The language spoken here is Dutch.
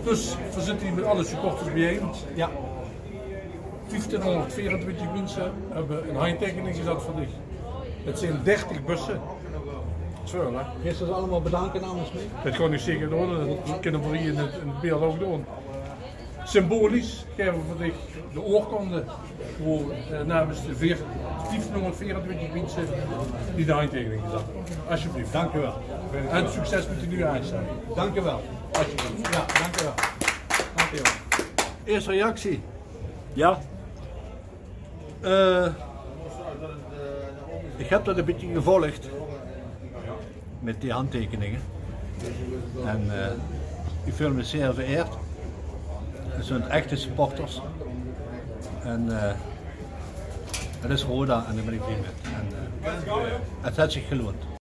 Dus we zitten hier met alle supporters bijeen. Ja. 1524 mensen hebben een handtekening gezet voor dich. Het zijn 30 bussen. Dat is veel, hè? Eerst dus allemaal bedanken namens mij. Dat kan ik zeker doen, dat kunnen we hier in het beeld ook doen. Symbolisch geven we voor dich de oorkonde voor namens de 1524 mensen die de handtekening gezet hebben. Alsjeblieft. Dank u wel. En succes met de nieuwe eisen. Dank u wel. Alsjeblieft. Ja, dank u wel. Dank u wel. Eerste reactie. Ja, Ik heb dat een beetje gevolgd met die handtekeningen. En ik voel me zeer vereerd. Het zijn echte supporters. En het is Roda en daar ben ik blij mee. En het heeft zich geloond.